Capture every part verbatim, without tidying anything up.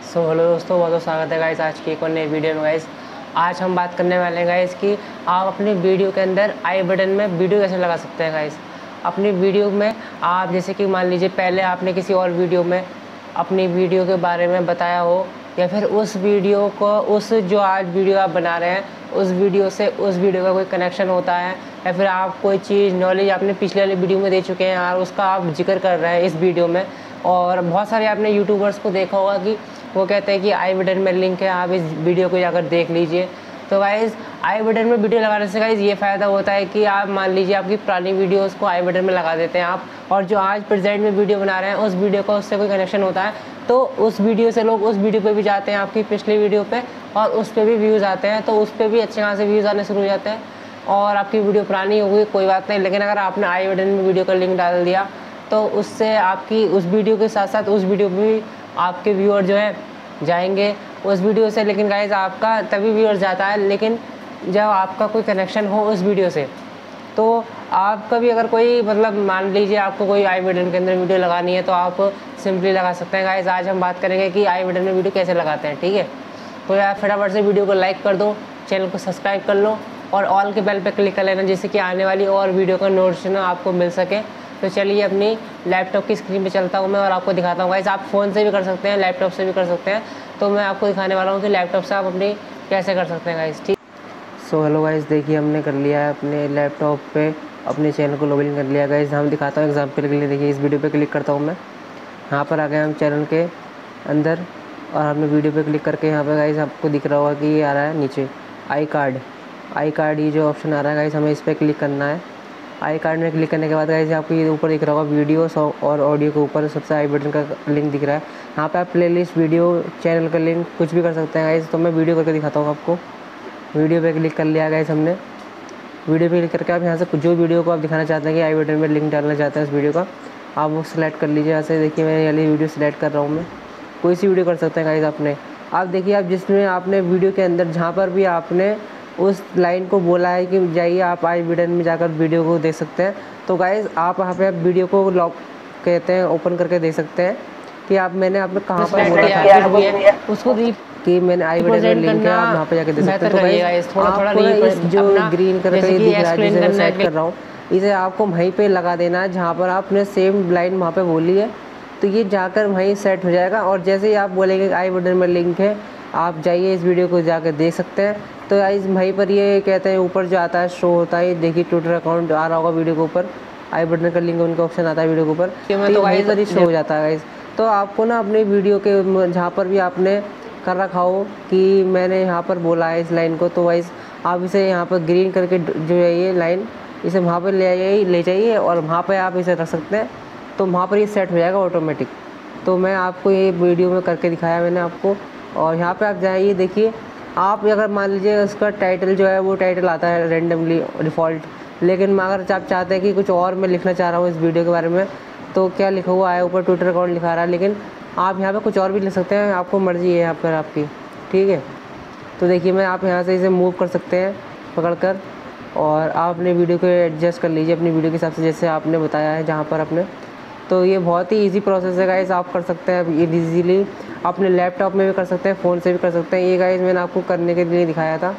So hello दोस्तों, बहुत बहुत स्वागत है गाइस आज की एक और नई वीडियो में। गाइस आज हम बात करने वाले हैं गाइस कि आप अपनी वीडियो के अंदर आई बटन में वीडियो कैसे लगा सकते हैं। गाइस अपनी वीडियो में आप जैसे कि मान लीजिए पहले आपने किसी और वीडियो में अपनी वीडियो के बारे में बताया हो, या फिर उस वीडियो को उस जो आज वीडियो आप बना रहे हैं उस वीडियो से उस वीडियो का कोई कनेक्शन होता है, या फिर आप कोई चीज़ नॉलेज आपने पिछले वाली वीडियो में दे चुके हैं और उसका आप जिक्र कर रहे हैं इस वीडियो में। और बहुत सारे आपने यूट्यूबर्स को देखा होगा कि वो कहते हैं कि आई बटन में लिंक है, आप इस वीडियो को जाकर देख लीजिए। तो गाइज़ आई बटन में वीडियो लगाने से गाइज़ ये फ़ायदा होता है कि आप मान लीजिए आपकी पुरानी वीडियोस को आई बटन में लगा देते हैं आप, और जो आज प्रेजेंट में वीडियो बना रहे हैं उस वीडियो का उससे कोई कनेक्शन होता है तो उस वीडियो से लोग उस वीडियो पे भी जाते हैं आपकी पिछली वीडियो पे, और उस पर भी व्यूज़ आते हैं, तो उस पर भी अच्छे खासे व्यूज़ आने शुरू हो जाते हैं। और आपकी वीडियो पुरानी होगी कोई बात नहीं, लेकिन अगर आपने आई बटन में वीडियो का लिंक डाल दिया तो उससे आपकी उस वीडियो के साथ साथ उस वीडियो पे भी आपके व्यूअर जो है जाएंगे उस वीडियो से। लेकिन गाइज़ आपका तभी व्यूअर जाता है लेकिन जब आपका कोई कनेक्शन हो उस वीडियो से। तो आपका भी अगर कोई मतलब मान लीजिए आपको कोई आई बटन के अंदर वीडियो लगानी है तो आप सिंपली लगा सकते हैं। गाइज़ आज हम बात करेंगे कि आई बटन में वीडियो कैसे लगाते हैं, ठीक है। तो यार फटाफट से वीडियो को लाइक कर दो, चैनल को सब्सक्राइब कर लो और ऑल के बेल पे क्लिक कर लेना, जिससे कि आने वाली और वीडियो का नोटिफिकेशन आपको मिल सके। तो चलिए अपनी लैपटॉप की स्क्रीन पे चलता हूँ मैं और आपको दिखाता हूँ। गाइस आप फ़ोन से भी कर सकते हैं, लैपटॉप से भी कर सकते हैं, तो मैं आपको दिखाने वाला हूँ कि लैपटॉप से आप अपनी कैसे कर सकते हैं गाइस, ठीक। सो हेलो गाइस, देखिए हमने कर लिया है अपने लैपटॉप पे अपने चैनल को लॉगिन कर लिया। गाइस हम दिखाता हूँ एग्जाम्पल के लिए। देखिए इस वीडियो पर क्लिक करता हूँ मैं, यहाँ पर आ गए हम चैनल के अंदर और हमने वीडियो पर क्लिक करके यहाँ पर गाइस आपको दिख रहा होगा कि ये आ रहा है नीचे आई कार्ड आई कार्ड ये जो ऑप्शन आ रहा है गाइस, हमें इस पर क्लिक करना है। आई कार्ड में क्लिक करने के बाद गाइस आपको ये ऊपर दिख रहा होगा वीडियो और ऑडियो के ऊपर सबसे आई बटन का लिंक दिख रहा है। यहाँ पे आप प्लेलिस्ट, वीडियो, चैनल का लिंक कुछ भी कर सकते हैं गाइस। तो मैं वीडियो करके दिखाता हूँ आपको। वीडियो पे क्लिक कर लिया गाइस हमने। वीडियो पे क्लिक करके आप यहाँ से जो वीडियो को आप दिखाना चाहते हैं कि आई बटन में लिंक डालना चाहते हैं उस वीडियो का, आप वो सिलेक्ट कर लीजिए। यहाँ से देखिए मैं वाली वीडियो सिलेक्ट कर रहा हूँ मैं, कोई सी वीडियो कर सकते हैं गाइस अपने। आप देखिए आप जिसमें आपने वीडियो के अंदर जहाँ पर भी आपने उस लाइन को बोला है कि जाइए आप आई बटन में जाकर वीडियो को देख सकते हैं, तो गाइज़ आप वहाँ पे आप वीडियो को लॉक कहते हैं ओपन करके देख सकते हैं कि आप मैंने आपने कहाँ पर बोला था उसको कि मैंने आई बटन में लिंक है, आप वहाँ पे जाकर देख सकते हैं। तो गाइज़ आपको इस जो ग्रीन करके दिख रहा है जिसे मैं सेट कर रहा हूँ, इसे आपको वहीं पर लगा देना है जहाँ पर आपने सेम लाइन वहाँ पर बोली है, तो ये जाकर वहीं सेट हो जाएगा। और जैसे ही आप बोलेंगे आई बटन में लिंक है, आप जाइए इस वीडियो को जाकर देख सकते हैं। तो गाइस वहीं पर ये कहते हैं ऊपर जो आता है शो होता है, देखिए ट्विटर अकाउंट आ रहा होगा वीडियो के ऊपर, आई बटन का लिंक उनका ऑप्शन आता है वीडियो के ऊपर, तो वहीं पर ही शो हो जाता है गाइस। तो आपको ना अपने वीडियो के जहाँ पर भी आपने कर रखा हो कि मैंने यहाँ पर बोला है इस लाइन को, तो गाइस आप इसे यहाँ पर ग्रीन करके जो है ये लाइन इसे वहाँ पर ले आइए ले जाइए और वहाँ पर आप इसे रख सकते हैं, तो वहाँ पर ये सेट हो जाएगा ऑटोमेटिक। तो मैं आपको ये वीडियो में करके दिखाया मैंने आपको। और यहाँ पे आप जाइए, देखिए आप अगर मान लीजिए उसका टाइटल जो है वो टाइटल आता है रेंडमली डिफ़ॉल्ट, लेकिन अगर आप चाहते हैं कि कुछ और मैं लिखना चाह रहा हूँ इस वीडियो के बारे में, तो क्या लिखा हुआ है ऊपर ट्विटर अकाउंट लिखा रहा है, लेकिन आप यहाँ पे कुछ और भी लिख सकते हैं, आपको मर्ज़ी है यहाँ पर आपकी, ठीक है। तो देखिए मैं आप यहाँ से इसे मूव कर सकते हैं पकड़ कर, और आप अपने वीडियो को एडजस्ट कर लीजिए अपनी वीडियो के हिसाब से जैसे आपने बताया है जहाँ पर अपने। तो ये बहुत ही इजी प्रोसेस है गाइस, आप कर सकते हैं ये इजीली, अपने लैपटॉप में भी कर सकते हैं, फ़ोन से भी कर सकते हैं। ये गाइस मैंने आपको करने के लिए दिखाया था,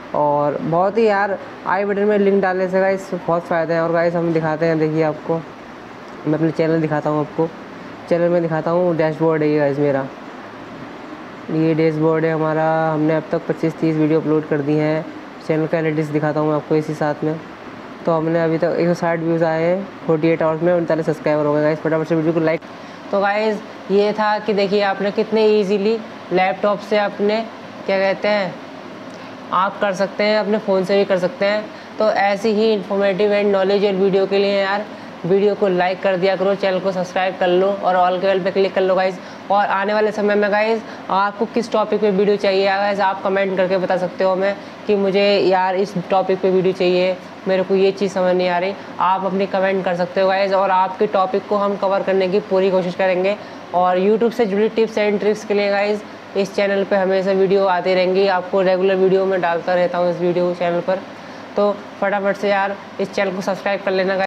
और बहुत ही यार आई बटन में लिंक डालने से गाइस बहुत फ़ायदा है। और गाइस हम दिखाते हैं, देखिए आपको मैं अपने चैनल दिखाता हूँ आपको। चैनल में दिखाता हूँ, डैशबोर्ड है ये गाइस मेरा, ये डैशबोर्ड है हमारा। हमने अब तक पच्चीस तीस वीडियो अपलोड कर दी हैं। चैनल का एनालिटिक्स दिखाता हूँ मैं आपको इसी साथ में। तो हमने अभी तक एक सौ साठ व्यूज़ आए हैं अड़तालीस आवर्स में, उनतालीस सब्सक्राइबर हो गए गाइस। फटाफट से वीडियो को लाइक। तो गाइस ये था कि देखिए आपने कितने इजीली लैपटॉप से अपने क्या कहते हैं आप कर सकते हैं, अपने फ़ोन से भी कर सकते हैं। तो ऐसी ही इन्फॉर्मेटिव एंड नॉलेजेबल वीडियो के लिए यार वीडियो को लाइक कर दिया करो, चैनल को सब्सक्राइब कर लो और ऑल के बेल पे क्लिक कर लो गाइस। और आने वाले समय में गाइस आपको किस टॉपिक पे वीडियो चाहिए गाइस आप कमेंट करके बता सकते हो हमें कि मुझे यार इस टॉपिक पे वीडियो चाहिए, मेरे को ये चीज़ समझ नहीं आ रही, आप अपनी कमेंट कर सकते हो गाइस, और आपके टॉपिक को हम कवर करने की पूरी कोशिश करेंगे। और यूट्यूब से जुड़ी टिप्स एंड ट्रिक्स के लिए गाइस इस चैनल पे हमेशा वीडियो आती रहेंगी, आपको रेगुलर वीडियो में डालता रहता हूँ इस वीडियो चैनल पर। तो फटाफट से यार इस चैनल को सब्सक्राइब कर लेना गाइस।